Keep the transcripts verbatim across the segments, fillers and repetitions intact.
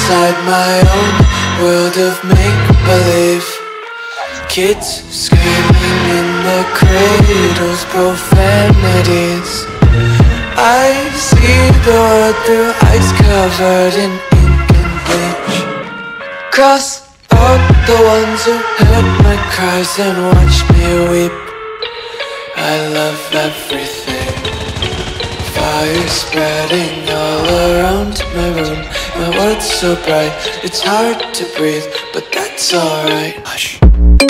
inside my own world of make-believe. Kids screaming in the cradles, profanities. I see the world through ice covered in ink and bleach. Cross out the ones who heard my cries and watched me weep. I love everything. Fire spreading all around my room. My world's so bright, it's hard to breathe, but that's alright. Hush.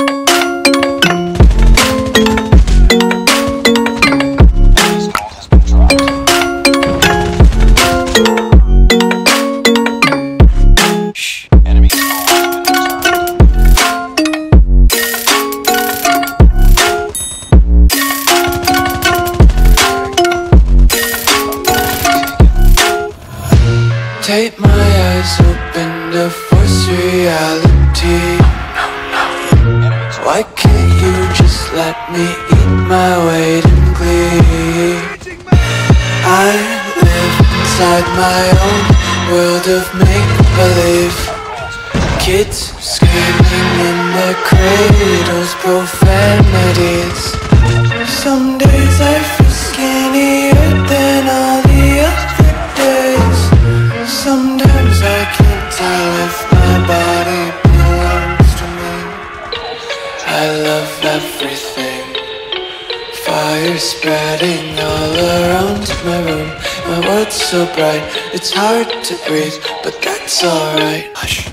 Take my eyes open to force reality. Why can't you just let me eat my weight in glee? I live inside my own world of make-believe. Kids screaming in their cradles, profanities. Some days I feel skinnier than all the other days. Sometimes I can't tell if my body belongs to me. I love everything. Fire spreading all around my room. My world's so bright, it's hard to breathe, but that's alright. Hush.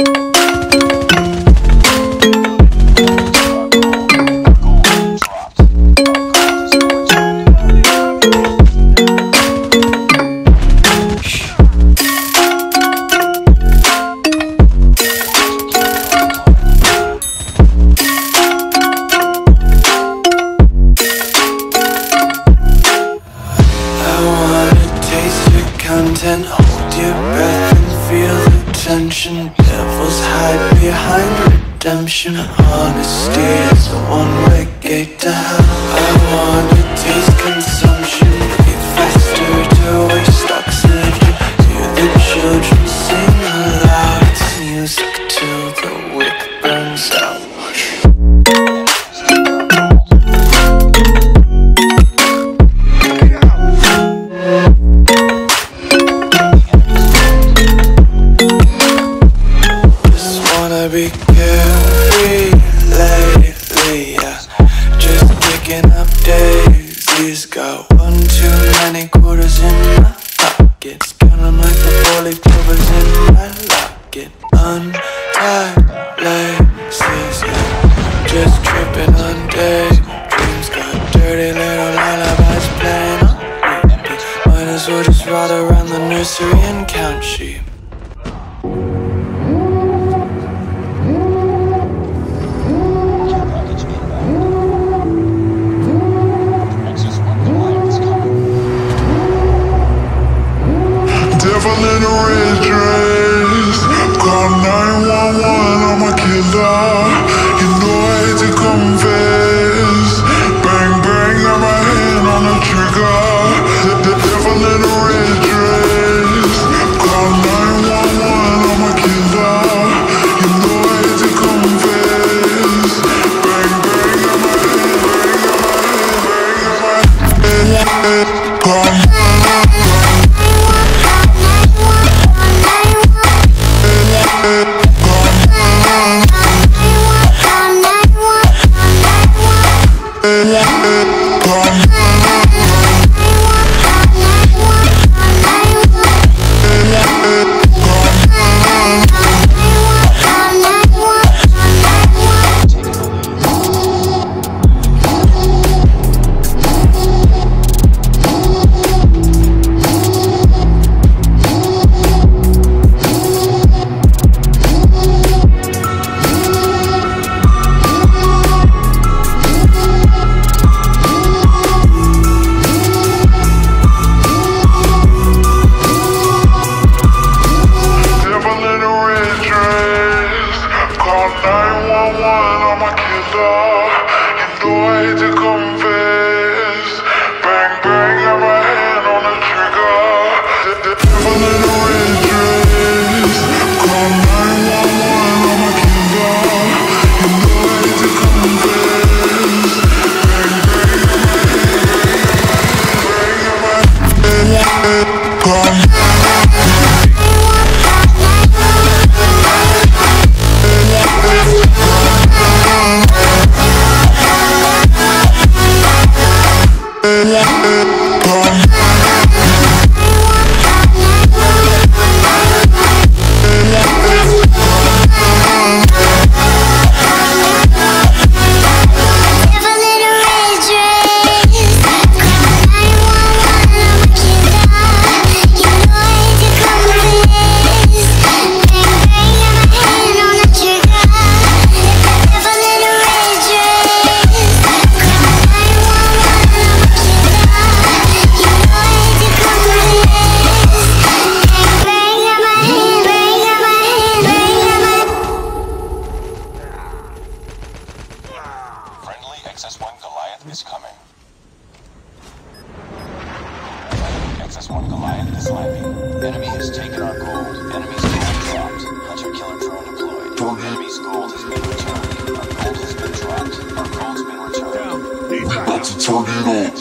Content, hold your breath and feel the tension. Devils hide behind redemption. Honesty is a one-way gate to hell. I wanna taste consumption. Breathe faster to waste oxygen. Hear the children sing aloud. It's music till the wick burns out. Be carefree lately, yeah. Just picking up daisies. Got one too many quarters in my pockets. Count 'em like the four-leaf clovers in my locket. Untied laces, yeah. Just tripping on daydreams. Got dirty little lullabies playing on repeat. Might as well just ride around the nursery and count sheep. Devil in a red dress. Call nine one one, I'm a killer. You know I hate to confess. Bang bang, got my hand on the trigger. The, the devil in a red dress. Call nine X S one Goliath is coming. X S one Goliath is landing. Enemy has taken our gold. Enemy's gold dropped. Hunter killer drone deployed. Target. Enemy's gold has been returned. Our gold has been dropped. Our gold's been returned. We about to turn it on.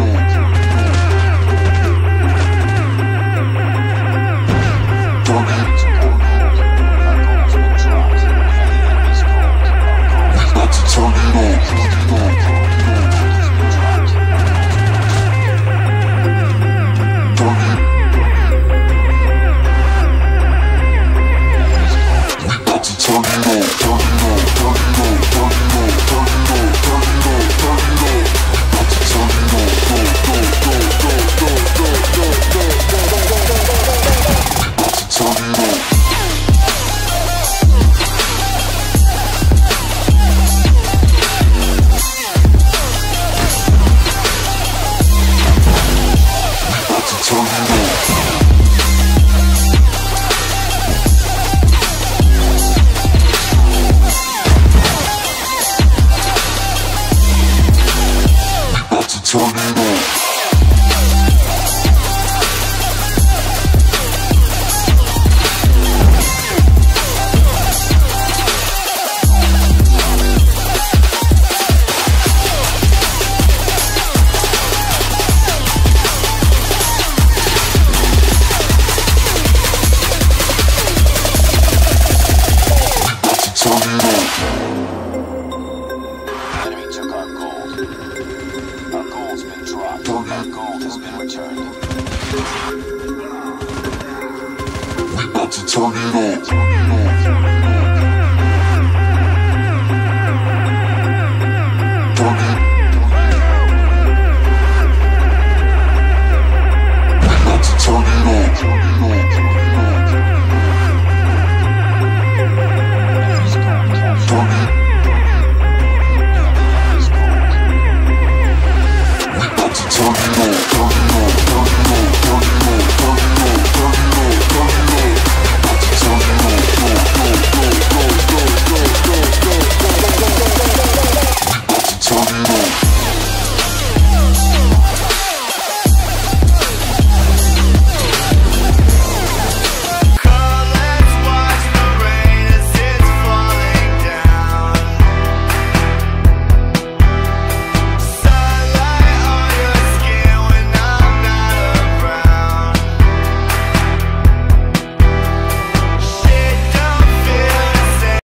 Target. Our gold's been dropped. We have the enemy's gold. Our gold We about to turn it on. Turn it on. Our gold has been returned. We about to turn it on. Target. We about to turn it on. Enemy's gold captured. Target. We about to turn it on. Turn it on. Turn it on. Turn it on. Turn it on. Turn it on. Turn it on. About to turn it on. Go, go, go, go, go, go, go, go, go, go, go, go, go, go. We about to turn it on.